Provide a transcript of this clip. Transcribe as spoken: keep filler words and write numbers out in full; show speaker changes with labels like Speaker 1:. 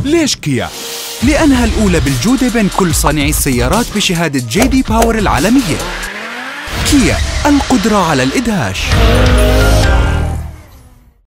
Speaker 1: ليش كيا؟
Speaker 2: لأنها الأولى بالجودة بين كل صانعي السيارات بشهادة جي دي باور العالمية. كيا، القدرة على الإدهاش.